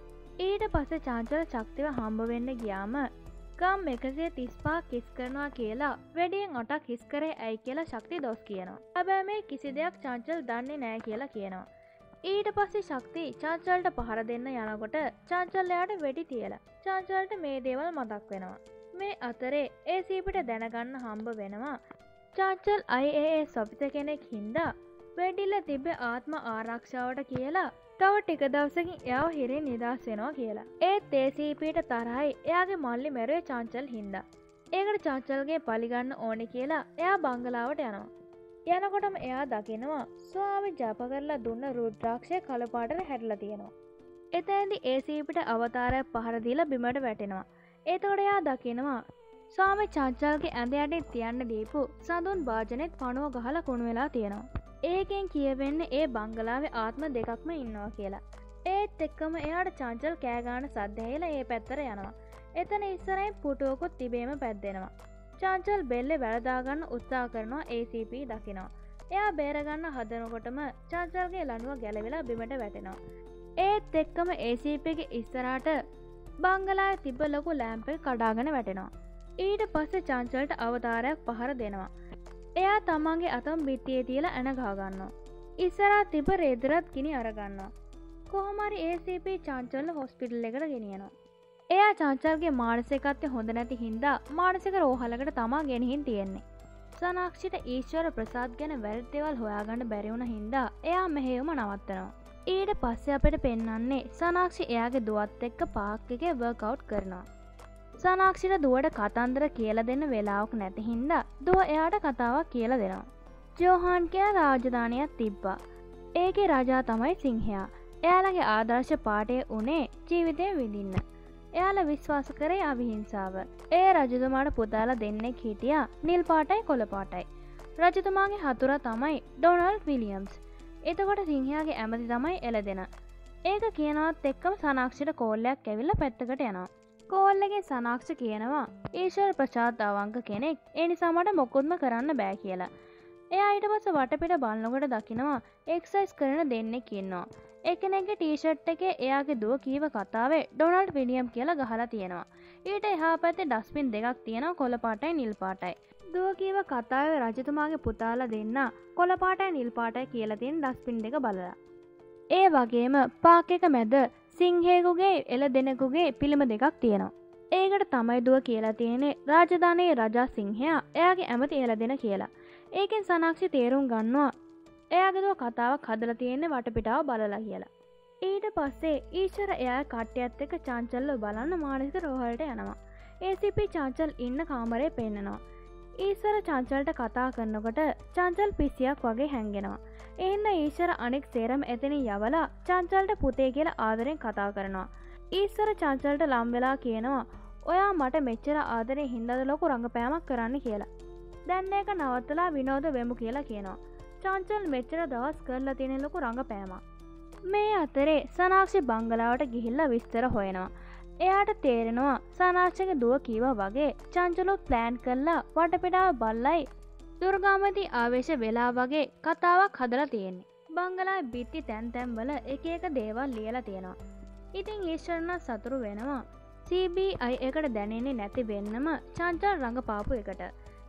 ඊට පස්සේ චංචල ශක්තිව හම්බ වෙන්න ගියාම ගම් එකසිය තිස් පහක් හිස් කරනවා කියලා වැඩියෙන් අටක් හිස් කරේ ඇයි කියලා ශක්ති දොස් කියනවා. හැබැයි මේ කිසි දෙයක් චංචල් දන්නේ නැහැ කියලා කියනවා. ඊට පස්සේ ශක්ති චංචලට පහර දෙන්න යනකොට චංචල් එයාට වෙඩි තියලා චංචලට මේ දේවල් මතක් වෙනවා. මේ අතරේ ඒ සී පීට දැනගන්න හම්බ වෙනවා චංචල් අයි ඒ එස් ඔෆිසර් කෙනෙක් හින්දා වෙඩිලා තිබ්බේ ආත්ම ආරක්ෂාවට කියලා තව ටික දවසකින් එයාව හිරෙන් නිදහස් වෙනවා කියලා. ඒත් ඒ සී පීට තරහයි එයාගේ මල්ලි මැරුවේ චංචල් හින්දා. ඒකට චංචල්ගේ පලි ගන්න ඕනේ කියලා එයා බංගලාවට යනවා. යනකොටම එයා දකිනවා ස්වාමි ජප කරලා දුන්න රුද්‍රාක්ෂය කළපාටට හැරිලා තියෙනවා. එතෙන්දී ඒ සී පීට අවතාරයක් පහර දීලා බිමට වැටෙනවා. එතකොට එයා දකිනවා ස්වාමි චංචල්ගේ ඇඳ යටින් තියන්න දීපු සඳුන් වාජනෙත් පණුව ගහලා කුණු වෙලා තියෙනවා. ඒකෙන් කියවෙන්නේ ඒ බංගලාවේ ආත්ම දෙකක්ම ඉන්නවා කියලා. ඒත් එක්කම එයාට චංචල් කෑ ගන්න සද්ද ඇහිලා ඒ පැත්තට යනවා. එතන ඉස්සරහින් පුටුවකුත් තිබේම පැද්දෙනවා. චංචල් බෙල්ලේ වැළදා ගන්න උත්සාහ කරනවා ඒ සී පී දකිනවා. එයා බේර ගන්න හදනකොටම චංචල්ගේ ලණුව ගැලවිලා බිමට වැටෙනවා. ඒත් එක්කම ඒ සී පීගේ ඉස්සරහට බංගලාවේ තිබ්බ ලොකු ලැම්ප් එක කඩාගෙන වැටෙනවා. ඊට පස්සේ චංචල්ට අවතාරයක් පහර දෙනවා. එයා තමන්ගේ අතම් බිත්තියේ තියලා ඇන ගහ ගන්නවා. ඉස්සරහා තිබ්බ රේදරත් ගිනි අරගන්නවා. කොහොම හරි ඒ සී පී චංචල්ව හොස්පිටල් එකට ගෙනියනවා. එයා චංචල්ගේ මානසිකත්වය හොඳ නැති හින්දා මානසික රෝහලකට තමා ගෙනihin තියෙන්නේ. සනාක්ෂිට ඊශ්වර ප්‍රසාද් ගැන වැරදි දේවල් හොයාගන්න බැරි වුණ හින්දා එයා මෙහෙයුම නවත්තනවා. ඊට පස්සේ අපිට පෙන්වන්නේ සනාක්ෂි එයාගේ දුවත් එක්ක පාක් එකේ වර්ක්අවුට් කරනවා. සනාක්ෂිට දුවට කතන්දර කියලා දෙන්න වෙලාවක් නැති හින්දා දුව එයාට කතාවක් කියලා දෙනවා. ජෝහාන් කියන රාජධානියක් තිබ්බා. ඒකේ රජා තමයි සිංහයා. එයාලගේ ආදර්ශ පාඨය උනේ ජීවිතය විඳින්න. එයාලා විශ්වාස කරේ අවිහිංසාව. ඒ රජතුමාට පුතාලා දෙන්නෙක් හිටියා නිල් පාටයි කොළ පාටයි. රජතුමාගේ හතුරා තමයි ඩොනල්ඩ් විලියම්ස්. එතකොට සිංහයාගේ ඇමති තමයි එළදෙන. ඒක කියනවත් එක්කම සනාක්ෂිට කෝල්ලයක් ඇවිල්ලා පැත්තකට යනවා. කෝල් එකේ සනාක්ෂි කියනවා ඊශ්වර ප්‍රසාද් අවංක කෙනෙක්. ඒ නිසා මට මොකොත්ම කරන්න බෑ කියලා. එයා ඊට පස්සේ වටපිට බලනකොට දකිනවා එක්සර්සයිස් කරන දෙන්නෙක් ඉන්නවා. එක්කෙනෙක්ගේ ටී-ෂර්ට් එකේ එයාගේ දුව කීව කතාවේ ඩොනල්ඩ් විලියම් කියලා ගහලා තියෙනවා. ඊට එහා පැත්තේ ඩස්බින් දෙකක් තියෙනවා කොළ පාටයි නිල් පාටයි. දුව කීව කතාවේ රජතුමාගේ පුතාලා දෙන්න කොළ පාටයි නිල් පාටයි කියලා තියෙන ඩස්බින් දෙක බලලා. ඒ වගේම පාක් එක මැද සිංහයෙකුගේ එළදෙනෙකුගේ පිළිම දෙකක් තියෙනවා. ඒකට තමයි දුව කියලා තියෙන්නේ රාජධානියේ රජා සිංහයා එයාගේ ඇමති එළදෙන කියලා. ඒකෙන් සනාක්ෂි තේරුම් ගන්නවා එයාගේ දුව කතාවක් හදලා තියෙන්නේ වටපිටාව බලලා කියලා. ඊට පස්සේ ඊශ්වර එයා කට්ටියත් එක්ක චංචල්ව බලන්න මානසික රෝහලට යනවා. ඒ සී පී චංචල් ඉන්න කාමරේ පෙන්නනවා. ඊශ්වර චංචල්ට කතා කරනකොට චංචල් පිස්සියක් වගේ හැංගෙනවා. එහෙනම් ඊශ්වර අනෙක් සේරම එතනින් යවලා චංචල්ට පුතේ කියලා ආදරෙන් කතා කරනවා. ඊශ්වර චංචල්ට ලම් වෙලා කියනවා ඔයා මට මෙච්චර ආදරෙන් හින්දාද ලොකු රංගපෑමක් කරන්න කියලා. දැන් මේක නවත්තලා විනෝද වෙමු කියලා කියනවා. චංචල් මෙච්චර දවස් කරලා තියෙන ලොකු රංගපෑමක්. මේ අතරේ සනාක්ෂි බංගලාවට ගිහිල්ලා විස්තර හොයනවා. එයාට තේරෙනවා සනාක්ෂිගේ දුව කීවා වගේ චංචලෝ ප්ලෑන් කරලා වටපිටාව බල්ලයි දුර්ගාමති ආවේශ වෙලා වගේ කතාවක් හදලා තියෙන්නේ. බංගලාවේ බිත්ති තැන් තැන්වල එක එක දේවල් ලියලා තියෙනවා. ඉතින් ඊශ්වරන සතුරු වෙනවා සී බී අයි එකට දැනෙන්නේ නැති වෙන්නම චංචල් රඟපාපු එකට.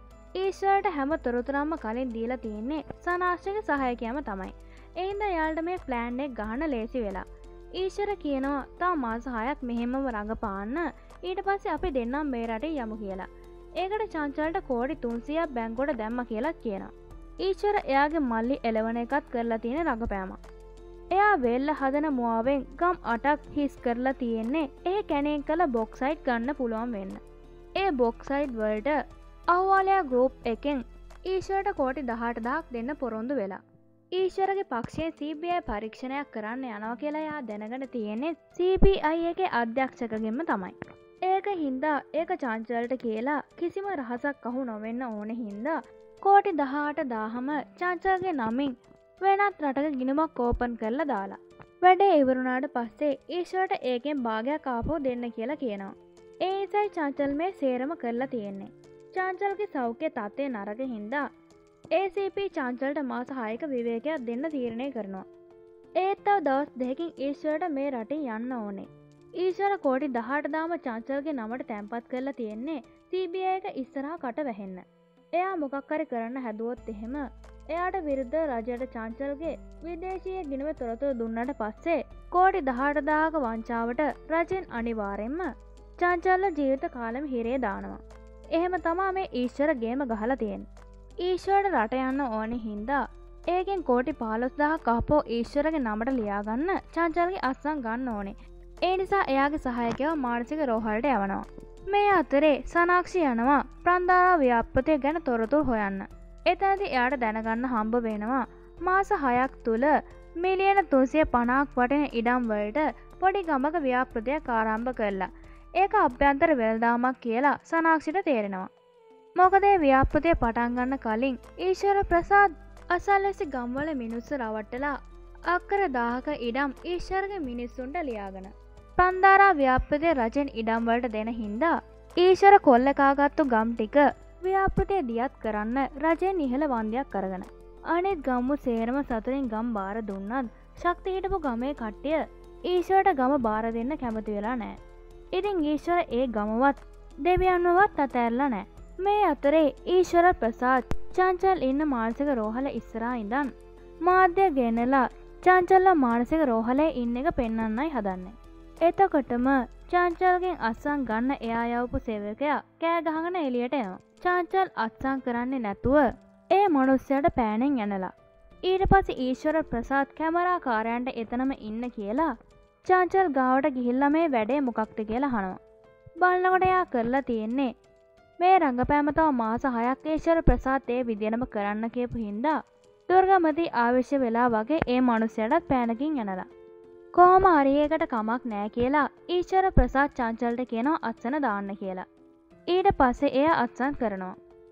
ඊශ්වරට හැම තොරතුරක්ම කලින් දීලා තියෙන්නේ සනාක්ෂිගේ සහායකයම තමයි. ඒ හින්දා යාළුට මේ ප්ලෑන් එක ගහන්න ලේසි වෙලා. ඊශ්වර කියනවා තා මාස හයක් මෙහෙමම රඟපාන්න ඊට පස්සේ අපි දෙන්නම් මේ රටේ යමු කියලා. ඒකට චංචලට කෝටි තුන්සියයක් බැංකුවට දැම්ම කියලා කියනවා. ඊශ්වර එයාගේ මල්ලි එලවන එකත් කරලා තියෙන රඟපෑම. එයා වෙල්ල හදන මුවාවෙන් ගම් අටක් හිස් කරලා තියෙන්නේ ඒ කැණෙන් කළ බොක්සයිට් ගන්න පුළුවන් වෙන්න. ඒ බොක්සයිට් වලට අහුවාලයා ගෲප් එකෙන් ඊශ්වරට කෝටි දහඅටදහක් දෙන්න පොරොන්දු වෙලා. ඊශ්වරගේ පක්ෂයෙන් සී බී අයි පරීක්ෂණයක් කරන්න යනවා කියලා එයා දැනගෙන තියෙන්නේ සී බී අයි එකේ අධ්‍යක්ෂකගෙන්ම තමයි. ඒක හින්දා ඒක චංචලට කියලා කිසිම රහසක් අහු නොවෙන්න ඕන හින්දා කෝටි දහඅටදාහම චංචලගේ නමින් වෙනත් රටක ගිණුමක් ඕපන් කරලා දාලා. වැඩේ ඉවරුණාට පස්සේ ඊශ්වරට ඒකෙන් භාගයක් ආපහු දෙන්න කියලා කියනවා. ඒ නිසායි චංචල් මේ සේරම කරලා තියෙන්නේ. චංචල්ගේ සෞඛ්‍ය තත්ත්වය නරක හින්දා ඒ සී පී චංචල්ට මාස හයක විවේකයක් දෙන්න තීරණය කරනවා. ඒත් තව දවස් දෙකකින් ඊශ්වරට මේ රටින් යන්න ඕනේ. ඊශ්වර කෝටි දහඅටදාම චංචල්ගේ නමට තැන්පත් කරලා තියෙන්නේ සී බී අයි එක ඉස්සරහා කට වැහෙන්න. එයා මොකක් හරි කරන්න හැදුවොත් එහෙම එයාට විරුද්ධ රජයට චංචල්ගේ විදේශීය ගිණුමේ තොරතුරු දුන්නාට පස්සේ කෝටි දහඅටදාහක වංචාවට රජෙන් අනිවාර්යෙන්ම චංචල්ගේ ජීවිත කාලෙම හිරේ දානවා. එහෙම තමා මේ ඊශ්වර ගේම ගහලා තියෙන්නේ. ඊශ්වරට රට යන්න ඕනේ හින්දා ඒකෙන් කෝටි පහළොස්දහක් ආපහු ඊශ්වරගේ නමට ලියාගන්න චංචල්ගේ අස්සන් ගන්න ඕනේ. ඒ නිසා එයාගේ සහායකයව මානසික රෝහලට යවනවා. මේ අතරේ සනාක්ෂි යනවා ප්‍රන්දාරා ව්‍යාපෘතිය ගැන තොරතුරු හොයන්න. එතනදී එයාට දැනගන්න හම්බ වෙනවා මාස හයක් තුල මිලියන තුන්සිය පනහක් වටින ඉඩම් වලට පොඩි ගමක ව්‍යාපෘතියක් ආරම්භ කළා. ඒක අභ්‍යන්තර වෙළඳාමක් කියලා සනාක්ෂිට තේරෙනවා. මොකද ඒ ව්‍යාපෘතිය පටන් ගන්න කලින් ඊශ්වර ප්‍රසාද් අසල්වැසි ගම්වල මිනිස්සු රවට්ටලා අක්කර දාහක ඉඩම් ඊශ්වරගේ මිනිස්සුන්ට ලියාගෙන ප්‍රන්දාරා ව්‍යාපෘතිය රජෙන් ඉඩම් වලට දෙන හින්දා ඊශ්වර කොල්ල කාගත්තු ගම් ටික ව්‍යාපෘතිය දියත් කරන්න රජෙන් ඉහළ වන්දියක් කරගෙන අනිත් ගම්මු සේරම සතුටින් ගම් බාර දුන්නත් ශක්ති හිටපු ගමේ කට්ටිය ඊශ්වරට ගම බාර දෙන්න කැමති වෙලා නැහැ. ඉතින් ඊශ්වර ඒ ගමවත් දෙවියන්වවත් අතෑරලා නැහැ. මේ අතරේ ඊශ්වර ප්‍රසාද් චංචල් ඉන්න මානසික රෝහල ඉස්සරහා ඉඳන් මාධ්‍ය ගෙනලා චංචල්ලා මානසික රෝහලේ ඉන්න එක පෙන්වන්නයි හදන්නේ. එතකොටම චංචල්ගෙන් අත්සන් ගන්න එයා යවපු සේවකයා කෑ ගහගෙන එළියට එනවා. චංචල් අත්සන් කරන්නේ නැතුව ඒ මනුස්සයාට පෑනෙන් යනලා. ඊට පස්සේ ඊශ්වර ප්‍රසාද් කැමරා කාරයන්ට එතනම ඉන්න කියලා චංචල් ගාවට ගිහිල්ලා මේ වැඩේ මොකක්ද කියලා අහනවා. බලනකොට එයා කරලා තියෙන්නේ මේ රංගපෑම තව මාස හයක් ඊශ්වර ප්‍රසාද් ඒ විදියටම කරන්න කියපු හින්දා දුර්ගමති ආවශ්‍ය වෙලා වගේ ඒ මනුස්සයාට පෑනකින් යනලා. කොහොම හරි ඒකට කමක් නෑ කියලා ඊශ්වර ප්‍රසාද් චංචල්ට කියනවා අත්සන දාන්න කියලා. ඊට පස්සේ එයා අත්සන් කරනවා.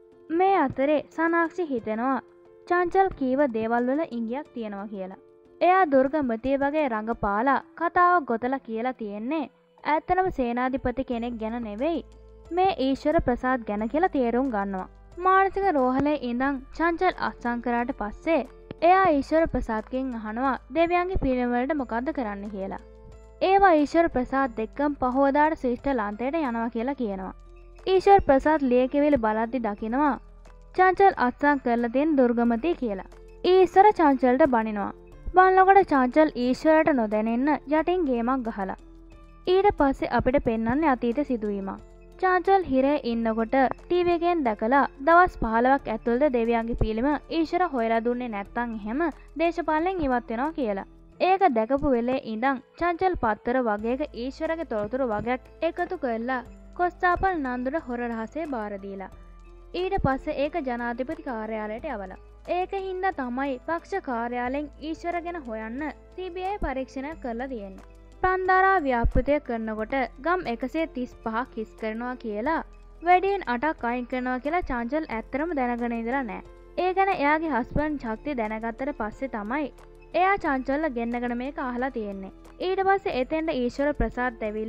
මේ අතරේ සනාක්ෂි හිතෙනවා චංචල් කීව දේවල් වල ඉඟියක් තියෙනවා කියලා. එයා දුර්ගමතිය වගේ රඟපාලා කතාව ගොතලා කියලා තියෙන්නේ ඇත්තනම සේනාධිපති කෙනෙක් ගැන නෙවෙයි මේ ඊශ්වර ප්‍රසාද් ගැන කියලා තේරුම් ගන්නවා. මානසික රෝහලේ ඉඳන් චංචල් අත්සන් කරාට පස්සේ එයා ඊශ්වර ප්‍රසාද්ගෙන් අහනවා දෙවියන්ගේ පිරිනමවලට මොකද්ද කරන්න කියලා. ඒවා ඊශ්වර ප්‍රසාද් එක්කම පහවදාට ශ්‍රේෂ්ඨ ලාන්තයට යනවා කියලා කියනවා. ඊශ්වර ප්‍රසාද් ලියකෙවිල බලද්දි දකිනවා චංචල් අත්සන් කරලා තියෙන දුර්ගමතිය කියලා. ඊශ්වර චංචල්ට බනිනවා. බලනකොට චංචල් ඊශ්වරට නොදැනෙන්න යටින් ගේමක් ගහලා. ඊට පස්සේ අපිට පෙන්වන්නේ අතීත සිදුවීමක්. චංචල් හිරේ ඉන්නකොට ටීවී එකෙන් දැකලා දවස් පහළොවක් ඇතුළත දෙවියන්ගේ පිළිම ඊශ්වර හොයලා දුන්නේ නැත්නම් එහෙම දේශපාලනයෙන් ඉවත් වෙනවා කියලා. ඒක දැකපු වෙලේ ඉඳන් චංචල් පත්තර වගේක ඊශ්වරගේ තොරතුරු වගේක් එකතු කරලා කොස්තාපල් නන්දුට හොර රහසේ බාර දීලා. ඊට පස්සේ ඒක ජනාධිපති කාර්යාලයට යවලා. ඒක හින්දා තමයි පක්ෂ කාර්යාලයෙන් ඊශ්වර ගැන හොයන්න සී බී අයි පරීක්ෂණයක් කරලා තියෙන්නේ. ප්‍රන්දාරා ව්‍යාපෘතිය කරනකොට ගම් එකසිය තිස් පහක් හිස් කරනවා කියලා වැඩියෙන් අටක් අයින් කරනවා කියලා චංචල් ඇත්තරම දැනගෙන ඉඳලා නැහැ. ඒ ගැන එයාගේ හස්බන්ඩ් ශක්තිය දැනගත්තට පස්සේ තමයි එයා චංචල්ලා ගෙන්නගෙන මේක අහලා තියෙන්නේ. ඊට පස්සේ එතෙන්ට ඊශ්වර ප්‍රසාද් ඇවිල්ලා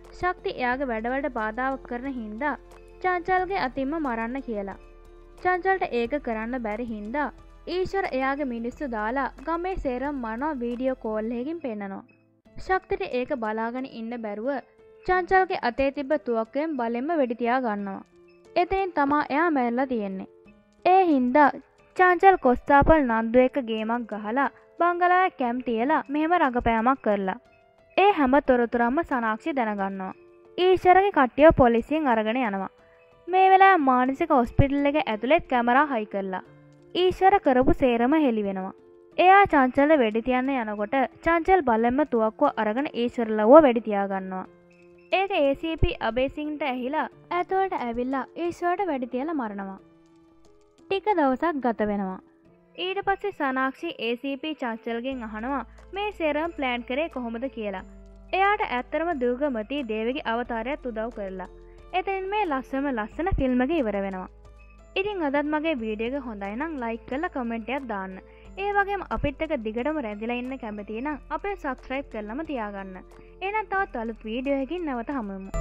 ශක්ති එයාගේ වැඩවලට බාධාවක් කරන හින්දා චංචල්ගේ අතින්ම මරන්න කියලා. චංචල්ට ඒක කරන්න බැරි හින්දා ඊශ්වර එයාගේ මිනිස්සු දාලා ගමේ සේරම මරනවා වීඩියෝ කෝල් එකකින් පෙන්නනවා. ශක්තිට ඒක බලාගෙන ඉන්න බැරුව චංචල්ගේ අතේ තිබ්බ තුවක්කුවෙන් බලෙන්ම වෙඩි තියා ගන්නවා. එතනින් තමා එයා මැරලා තියෙන්නේ. ඒ හින්දා චංචල් කොස්තාපල් නන්දු එක්ක ගේමක් ගහලා බංගලාවේ කැම් තියලා මෙහෙම රඟපෑමක් කරලා. ඒ හැම තොරතුරක්ම සනාක්ෂි දැනගන්නවා. ඊශ්වරගේ කට්ටිය පොලිසියෙන් අරගෙන යනවා. මේ වෙලාවේ මානසික හොස්පිටල් එක ඇතුළේ කැමරා හයි කරලා ඊශ්වර කරපු සේරම හෙළි වෙනවා. එයා චංචල්ට වෙඩි තියන්න යනකොට චංචල් බලෙන්ම තුවක්කුව අරගෙන ඊශ්වර ලව්ව වෙඩි තියා ගන්නවා. ඒක ඒ සී පී අබේසිංට ඇහිලා ඇතුළට ඇවිල්ලා ඊශ්වරට වෙඩි තියලා මරනවා. ටික දවසක් ගත වෙනවා. ඊට පස්සේ සනාක්ෂි ඒ සී පී චංචල්ගෙන් අහනවා මේ සේරම ප්ලෑන් කරේ කොහොමද කියලා. එයාට ඇත්තරම දුර්ගමති දේවගේ අවතාරයත් උදව් කරලා. එතනින් මේ ලස්සම ලස්සන ෆිල්ම් එක ඉවර වෙනවා. ඉතින් අදත් මගේ වීඩියෝ එක හොඳයි නම් ලයික් කරලා කමෙන්ට් එකක් දාන්න. ඒ වගේම අපිත් එක්ක දිගටම රැඳිලා ඉන්න කැමති නම් අපේ සබ්ස්ක්‍රයිබ් කරලම තියාගන්න. එහෙනම් තවත් අලුත් වීඩියෝ එකකින් නැවත හමු වෙමු.